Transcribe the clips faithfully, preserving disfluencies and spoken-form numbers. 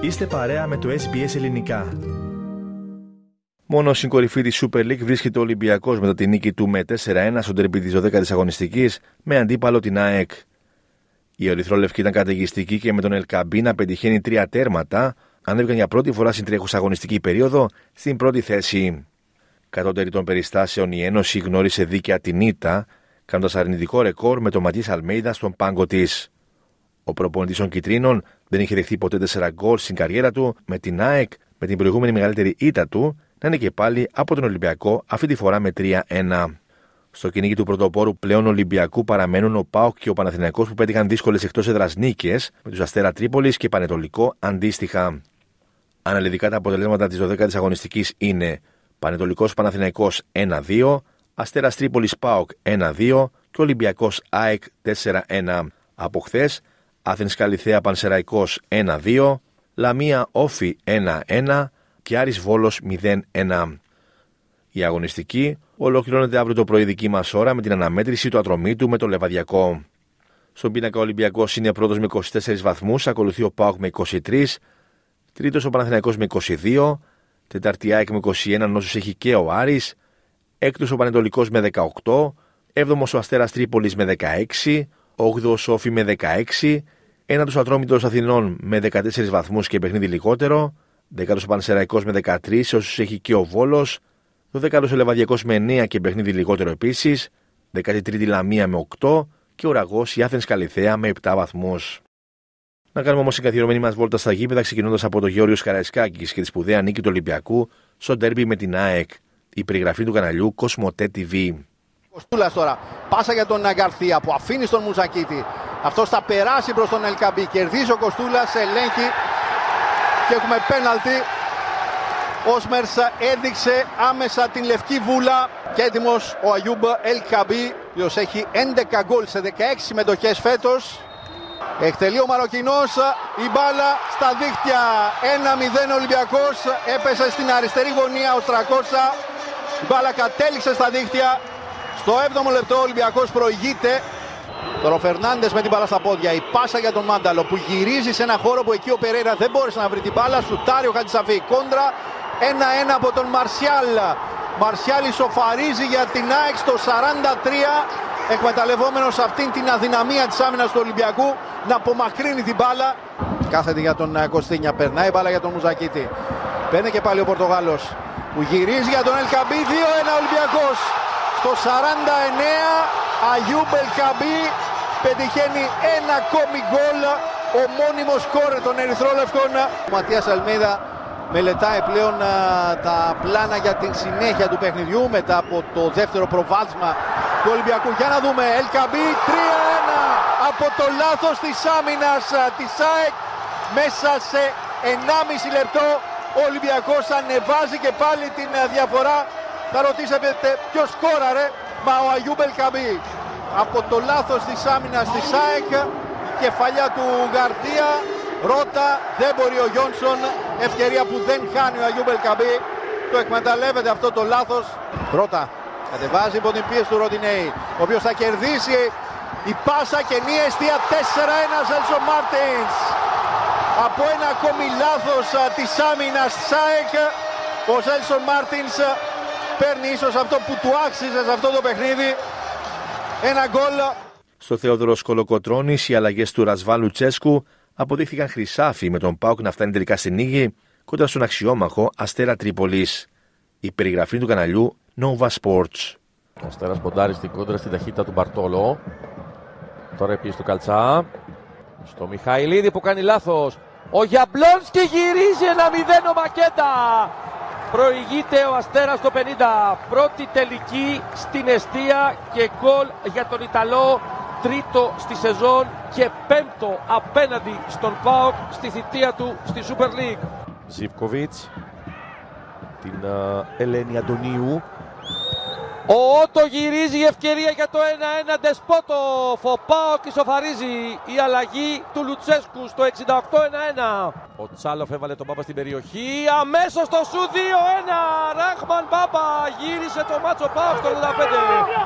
Είστε παρέα με το ες μπι ες Ελληνικά. Μόνο στην κορυφή της Super League βρίσκεται ο Ολυμπιακός μετά τη νίκη του με τέσσερα ένα στον τερμπι της δωδέκατης αγωνιστικής με αντίπαλο την ΑΕΚ. Οι ερυθρόλευκοι ήταν καταιγιστικοί και με τον Ελκαμπή να πετυχαίνει τρία τέρματα, ανέβηκαν για πρώτη φορά στην τρέχουσα αγωνιστική περίοδο στην πρώτη θέση. Κατώτερη των περιστάσεων, η Ένωση γνώρισε δίκαια την ήττα, κάνοντας αρνητικό ρεκόρ με τον Ματίας Αλμέιδα στον πάγκο της. Ο προπονητής των Κιτρίνων δεν είχε δεχθεί ποτέ τέσσερα γκολ στην καριέρα του, με την ΑΕΚ, με την προηγούμενη μεγαλύτερη ήττα του, να είναι και πάλι από τον Ολυμπιακό, αυτή τη φορά με τρία ένα. Στο κυνήγι του πρωτοπόρου πλέον Ολυμπιακού παραμένουν ο ΠΑΟΚ και ο Παναθηναϊκός που πέτυχαν δύσκολες εκτός έδρας νίκες, με τους Αστέρα Τρίπολης και Πανετολικό αντίστοιχα. Αναλυτικά τα αποτελέσματα της δωδέκατης αγωνιστικής είναι Πανετολικός Παναθηναϊκός ένα δύο, Αστέρας Τρίπολης ΠΑΟΚ ένα δύο και Ολυμπιακός ΑΕΚ τέσσερα ένα. Από χθες, Άθενς Καλιθέα Πανσεραϊκός ένα δύο, Λαμία Όφι ένα ένα και Άρης Βόλος μηδέν ένα. Η αγωνιστική ολοκληρώνεται αύριο το πρωί δική μας ώρα με την αναμέτρηση του Ατρωμίτου με το Λεβαδιακό. Στον πίνακα ο Ολυμπιακός είναι πρώτος με είκοσι τέσσερις βαθμούς, ακολουθεί ο ΠΑΟΚ με είκοσι τρεις, τρίτος ο Παναθηναϊκός με είκοσι δύο, τέταρτη ΑΕΚ με είκοσι ένα όσους έχει και ο Άρης, έκτος ο Πανετολικός με δεκαοκτώ, έβδομος ο Αστέρας Τρίπολης με δεκαέξι, όγδοος Όφι με δεκαέξι, ένατος ο Ατρόμητος Αθηνών με δεκατέσσερις βαθμούς και παιχνίδι λιγότερο, δέκατος ο Πανσεραϊκός με δεκατρείς όσους έχει και ο Βόλος, δωδέκατος ο Λεβαδιακός με εννέα και παιχνίδι λιγότερο επίσης, δέκατη τρίτη Λαμία με οκτώ και ο Ραγός η Άθενς Καλιθέα με επτά βαθμούς. Να κάνουμε όμως την καθιερωμένη μας βόλτα στα γήπεδα, ξεκινώντας από το Γεώργιος Καραϊσκάκης και τη σπουδαία νίκη του Ολυμπιακού στο ντέρμπι με την ΑΕΚ. Η περιγραφή του καναλιού Κοσμοτέ τι βι. Κοστούλας τώρα, πάσα για τον Γκαρθία που αφήνει στον Μουζακίτη. Αυτός θα περάσει προς τον Ελκαμπή. Κερδίζει ο Κοστούλας, ελέγχει και έχουμε πέναλτι. Ο Σμέρς έδειξε άμεσα την λευκή βούλα και έτοιμος ο Αγιούμπ Ελκαμπή, ο οποίος έχει έντεκα γκολ σε δεκαέξι συμμετοχές φέτος. Εκτελεί ο Μαροκινός, η μπάλα στα δίχτυα. ένα μηδέν Ολυμπιακός, έπεσε στην αριστερή γωνία ο Στρακώσσα. Η μπάλα κατέληξε στα δίχτυα. Στο έβδομο λεπτό ο Ολυμπιακός προηγείται. Τώρα ο Φερνάντες με την μπάλα στα πόδια. Η πάσα για τον Μάνταλο που γυρίζει σε ένα χώρο που εκεί ο Περέιρα δεν μπόρεσε να βρει την μπάλα. Σουτάρει ο Χατζησαφή. Κόντρα ένα ένα από τον Μαρσιάλ. Μαρσιάλ ισοφαρίζει για την ΑΕΚ στο σαράντα τρία. Εκμεταλλευόμενος αυτήν την αδυναμία της άμυνας του Ολυμπιακού να απομακρύνει την μπάλα. Κάθεται για τον Κωστίνια. Περνάει μπάλα για τον Μουζακίτη. Παίρνει και πάλι ο Πορτογάλος που γυρίζει για τον Ελκαμπή. δύο ένα Ολυμπιακός. Στο σαράντα εννέα Αγιούμπ Ελκαμπή πετυχαίνει ένα ακόμη γκολ, ο μόνιμος σκόρερ των Ερυθρόλευκων. Ο Ματίας Αλμέιδα μελετάει πλέον α, τα πλάνα για την συνέχεια του παιχνιδιού μετά από το δεύτερο προβάδισμα του Ολυμπιακού. Για να δούμε, Ελκαμπή τρία ένα από το λάθος της άμυνας της ΑΕΚ. Μέσα σε ενάμιση λεπτό ο Ολυμπιακός ανεβάζει και πάλι την διαφορά. Θα ρωτήσετε ποιος σκόραρε, μα ο Αγιούμπ Ελκαμπή. Από το λάθος της άμυνας της ΑΕΚ, η κεφαλιά του Γκαρθία, Ρώτα, δεν μπορεί ο Γιόνσον, ευκαιρία που δεν χάνει ο Αγιούμπ Ελκαμπή. Το εκμεταλλεύεται αυτό το λάθος. Ρώτα, κατεβάζει υπό την πίεση του Ροντινέη, ο οποίος θα κερδίσει. Η πάσα κενή εστία τέσσερα ένα Ζέλσον Μάρτινς. Από ένα ακόμη λάθος της άμυνας της ΑΕΚ, ο Ζέλσον Μάρτινς παίρνει ίσως αυτό που του άξιζε σε αυτό το παιχνίδι. Ένα γκολ. Στο Θεόδωρος Κολοκοτρώνης οι αλλαγές του Ρασβάλου Τσέσκου αποδείχθηκαν χρυσάφι, με τον ΠΑΟΚ να φτάνει τελικά στην νίκη κοντά στον αξιόμαχο Αστέρα Τρίπολης. Η περιγραφή του καναλιού Nova Sports. Ο Αστέρας ποντάρει στην κόντρα στην ταχύτητα του Μπαρτόλο. Τώρα επίσης του Καλτσά. Στο Μιχαηλίδη που κάνει λάθος. Ο Γιαμπλόνσκι γυρίζει ένα μηδέν ο Μακέτα. Προηγείται ο Αστέρας στο πενήντα. Πρώτη τελική στην εστία και γκολ για τον Ιταλό. Τρίτο στη σεζόν και πέμπτο απέναντι στον ΠΑΟΚ στη θητεία του στη Super League. Ζιβκοβιτς. Την uh, Ελένη Αντωνίου. Ο Ότο γυρίζει, η ευκαιρία για το ένα ένα. Ντεσπότοφ, ο ΠΑΟΚ ισοφαρίζει. Η αλλαγή του Λουτσέσκου στο εξήντα οκτώ ένα ένα. Ο Τσάλοφ έβαλε τον Μπάμπα στην περιοχή. Αμέσως το σου δύο ένα. Ράχμαν Μπάμπα γύρισε το μάτσο ΠΑΟΚ στο ογδόντα πέντε.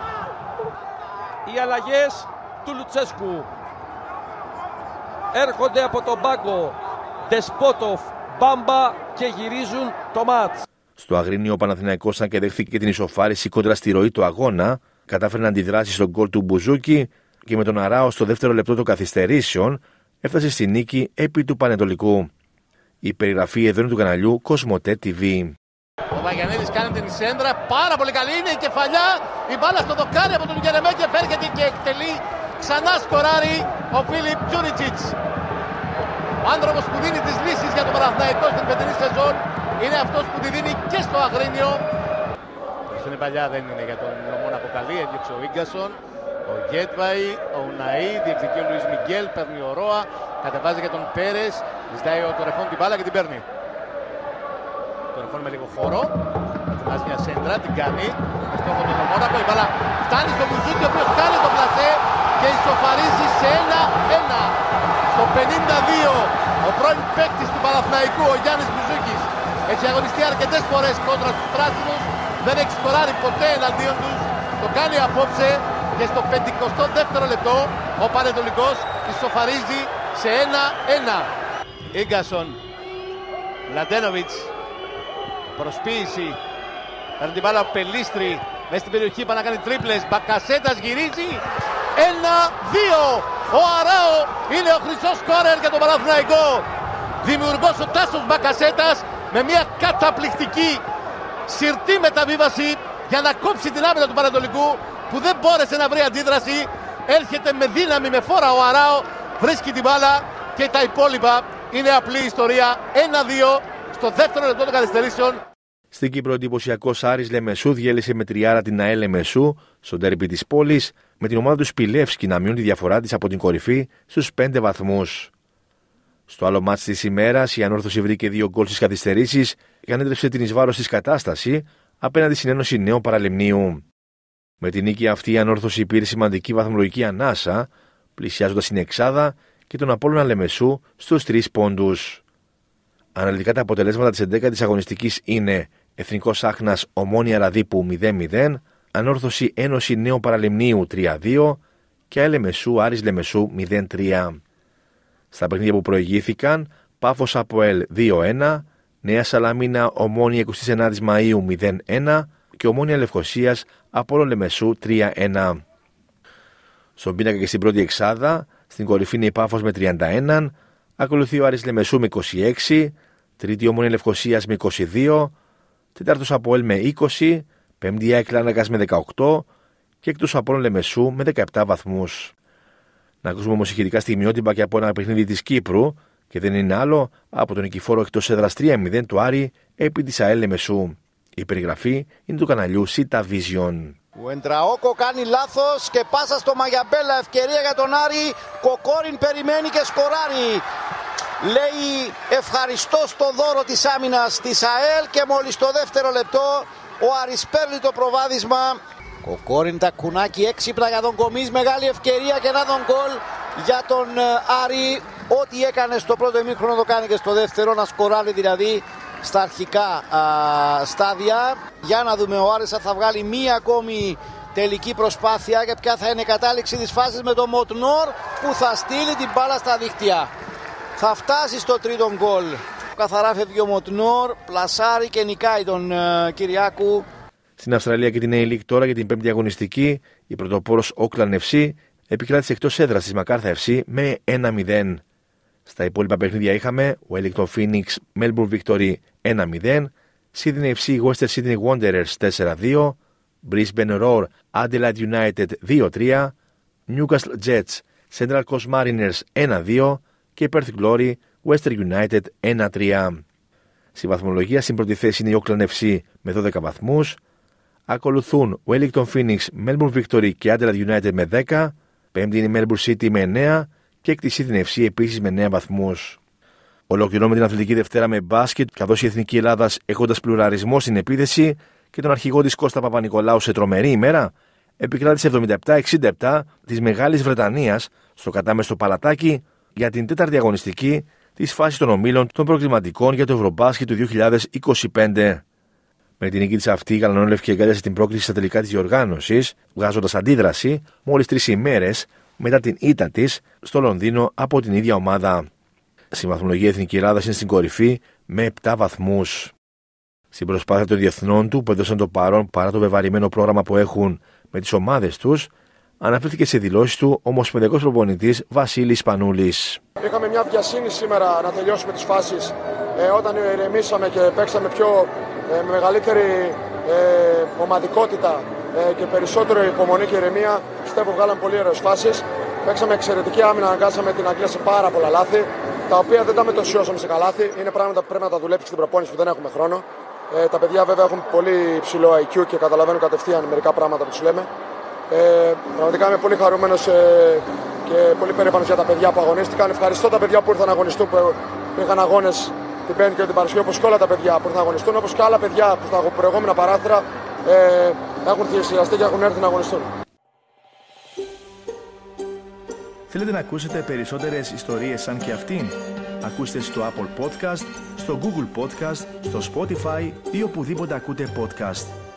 Οι αλλαγές του Λουτσέσκου έρχονται από τον πάγκο. Ντεσπότοφ, Μπάμπα και γυρίζουν το μάτς. Στο Αγρίνιο ο Παναθηναϊκός, αν και δέχθηκε και την ισοφάριση κόντρα στη ροή του αγώνα, κατάφερε να αντιδράσει στον γκολ του Μπουζούκη και με τον Αράο στο δεύτερο λεπτό των καθυστερήσεων έφτασε στη νίκη επί του Πανετολικού. Η περιγραφή εδώ είναι του καναλιού Κοσμοτέ τι βι. Ο Βαγιανίδης κάνει την σέντρα, πάρα πολύ καλή, είναι η κεφαλιά, η μπάλα στο δοκάρι από τον Γερεμέγεφ έρχεται και εκτελεί, ξανά σκοράρει ο Φίλιπ Τζούριτσιτς. Ο άνθρωπος που δίνει τις λύσεις για τον Παναθηναϊκό στην φετινή σεζόν είναι αυτός που τη δίνει και στο Αγρίνιο. Στην παλιά δεν είναι για τον Λομόν Αποκαλή, έδιωξε ο Ίγκασον, ο Γκέτβαϊ, ο Ουναή, διεκδικεί ο Λουίς Μιγγέλ, παίρνει ο Ρόα, κατεβάζει για τον Πέρες, ζητάει ο Τορεχόν την μπάλα και την παίρνει. Τορεχόν με λίγο χώρο, ετοιμάζει μια σέντρα, την κάνει, με στόχο τον Λομόνακο, η μπάλα φτάνει στο Μπουζούκι, ο οποίος κάνει το πλασέ και ισοφαρίζει σε ένα ένα. Στο πενήντα δύο, ο πρώην παίκτης του Παναθηναϊκού, ο Γιάννης Μπουζούκης, έχει αγωνιστεί αρκετές φορές κόντρα στους πράσινους, δεν έχει σκοράρει ποτέ εναντίον τους, το κάνει απόψε και στο πενηκοστό δεύτερο λεπτό ο Πανετολικός ισοφαρίζει σε ένα ένα. Ίγκασον, Μλαντένοβιτς, προσποίηση, παίρνει την μπάλα ο Πελίστρη, μέσα στην περιοχή πάει να κάνει τρίπλες, Μπακασέτας γυρίζει, ένα δύο. Ο Αράο είναι ο χρυσός σκόρερ για τον Παναθηναϊκό. Δημιουργός ο Τάσος Μπακασέτας με μια καταπληκτική συρτή μεταβίβαση για να κόψει την άμυνα του Πανετολικού που δεν μπόρεσε να βρει αντίδραση. Έρχεται με δύναμη, με φόρα ο Αράο, βρίσκει την μπάλα και τα υπόλοιπα είναι απλή ιστορία. ένα δύο στο δεύτερο λεπτό των καθυστερήσεων. Στην Κύπρο, ο εντυπωσιακός Άρης Λεμεσού διέλυσε με τριάρα την ΑΕΛ Λεμεσού στο ντέρμπι της πόλης, με την ομάδα του Σπιλεύσκι να μειώνει τη διαφορά της από την κορυφή στους πέντε βαθμούς. Στο άλλο μάτς της ημέρας, η Ανόρθωση βρήκε δύο γκολ στις καθυστερήσεις και ανέτρεψε την εις βάρος της κατάσταση απέναντι στην Ένωση Νέου Παραλιμνίου. Με την νίκη αυτή, η Ανόρθωση πήρε σημαντική βαθμολογική ανάσα, πλησιάζοντας την εξάδα και τον Απόλλωνα Λεμεσού στους τρεις πόντους. Αναλυτικά τα αποτελέσματα της εντέκατης αγωνιστικής είναι Εθνικός Άχνας Ομόνια Ραδίπου μηδέν μηδέν, Ανόρθωση Ένωση Νέου Παραλιμνίου τρία δύο και ΑΕΛ Λεμεσού Άρης Λεμεσού μηδέν τρία. Στα παιχνίδια που προηγήθηκαν, Πάφος ΑΠΟΕΛ δύο ένα, Νέα Σαλαμίνα Ομόνια εικοστή ενάτη Μαΐου μηδέν ένα και Ομόνια Λευκωσίας Απόλλων Λεμεσού τρία ένα. Στον πίνακα και στην πρώτη εξάδα, στην κορυφή είναι η Πάφος με τριάντα ένα, ακολουθεί ο Άρης Λεμεσού με είκοσι έξι, τρίτη Ομόνια Λευκωσίας με είκοσι δύο, τέταρτος ΑΠΟΕΛ με είκοσι, πέμπτη ΑΕΚ Λάρνακας με δεκαοκτώ και έκτος Απόλλων Λεμεσού με δεκαεπτά βαθμούς. Να ακούσουμε όμως ηχητικά στιγμιότυπα και από ένα παιχνίδι της Κύπρου και δεν είναι άλλο από τον νικηφόρο εκτός έδρας τρία μηδέν του Άρη επί της ΑΕΛ Λεμεσού. Η περιγραφή είναι του καναλιού Σίτα Vision. Ο Εντραόκο κάνει λάθος και πάσα στο Μαγιαμπέλα, ευκαιρία για τον Άρη, Κοκόριν περιμένει και σκοράρει. Λέει ευχαριστώ στο δώρο της άμυνας της ΑΕΛ και μόλις το δεύτερο λεπτό ο Άρης παίρνει το προβάδισμα. Κοκόριν τα κουνάκι έξυπνα για τον Κομής, μεγάλη ευκαιρία και να τον γκολ για τον Άρη. Ό,τι έκανε στο πρώτο ημίχρονο το κάνει και στο δεύτερο, να σκοράρει δηλαδή στα αρχικά α, στάδια. Για να δούμε, ο Άρης θα βγάλει μία ακόμη τελική προσπάθεια και ποια θα είναι η κατάληξη της φάσης με τον Μοτνόρ που θα στείλει την μπάλα στα δίχτυα. Θα φτάσει στο τρίτο γκολ. Καθαρά φεύγει ο Μοτνόρ, πλασάρει και νικάει τον uh, Κυριάκου. Στην Αυστραλία και την A-League τώρα για την πέμπτη αγωνιστική, η πρωτοπόρος Auckland εφ σι επικράτησε εκτός έδρας της Μακάρθα εφ σι με ένα μηδέν. Στα υπόλοιπα παιχνίδια είχαμε Wellington Phoenix Melbourne Victory ένα μηδέν, Sydney εφ σι Western Sydney Wanderers τέσσερα δύο, Brisbane Roar Adelaide United δύο τρία, Newcastle Jets Central Coast Mariners ένα δύο και Perth Glory Western United ένα τρία. Στη βαθμολογία στην πρώτη θέση είναι η Auckland εφ σι με δώδεκα βαθμούς, ακολουθούν Wellington Phoenix, Melbourne Victory και Adelaide United με δέκα, πέμπτη είναι η Melbourne City με εννέα και έκτη Sydney εφ σι επίσης με εννέα βαθμούς. Ολοκληρώνουμε την αθλητική Δευτέρα με μπάσκετ, καθώς η Εθνική Ελλάδας, έχοντας πλουραρισμό στην επίθεση και τον αρχηγό της Κώστα Παπα-Νικολάου σε τρομερή ημέρα, επικράτησε εβδομήντα επτά εξήντα επτά της Μεγάλης Βρετανίας στο κατάμεστο Παλατάκι για την τέταρτη αγωνιστική της φάσης των ομίλων των προκριματικών για το Ευρωμπάσκετ του δύο χιλιάδες είκοσι πέντε. Με την νίκη της αυτή, η Γαλανόλευκη εγκάλιασε την πρόκληση στα τελικά της διοργάνωσης, βγάζοντας αντίδραση μόλις τρεις ημέρες μετά την ήττα της στο Λονδίνο από την ίδια ομάδα. Στη βαθμολογία η Εθνική Ελλάδα είναι στην κορυφή με επτά βαθμούς. Στην προσπάθεια των διεθνών του που έδωσαν το παρόν παρά το βεβαρημένο πρόγραμμα που έχουν με τις ομάδες τους, αναφέρθηκε σε δηλώσεις του ο ομοσπονδιακός προπονητής Βασίλης Πανούλης. Είχαμε μια βιασύνη σήμερα να τελειώσουμε τις φάσεις ε, όταν ηρεμήσαμε και παίξαμε πιο ε, με μεγαλύτερη ε, ομαδικότητα ε, και περισσότερο υπομονή και ηρεμία. Πιστεύω βγάλαμε πολύ ωραίες φάσεις. Παίξαμε εξαιρετική άμυνα, αναγκάσαμε την Αγγλία σε πάρα πολλά λάθη, τα οποία δεν τα μετωσιώσαμε σε καλάθι. Είναι πράγματα που πρέπει να τα δουλέψει στην προπόνηση που δεν έχουμε χρόνο. Ε, τα παιδιά βέβαια έχουν πολύ υψηλό άι κιου και καταλαβαίνουν κατευθείαν μερικά πράγματα που τους λέμε. Ε, πραγματικά είμαι πολύ χαρούμενος ε, και πολύ περήφανος για τα παιδιά που αγωνίστηκαν. Ευχαριστώ τα παιδιά που ήρθαν να αγωνιστούν, που είχαν αγώνες την Πέμπτη και την Παρασκευή, όπως και όλα τα παιδιά που ήρθαν να αγωνιστούν, όπως και άλλα παιδιά που στα προηγούμενα παράθυρα ε, έχουν θυσιαστεί και έχουν έρθει να αγωνιστούν. Θέλετε να ακούσετε περισσότερες ιστορίες σαν και αυτήν? Ακούστε στο Apple Podcast, στο Google Podcast, στο Spotify ή οπουδήποτε ακούτε podcast.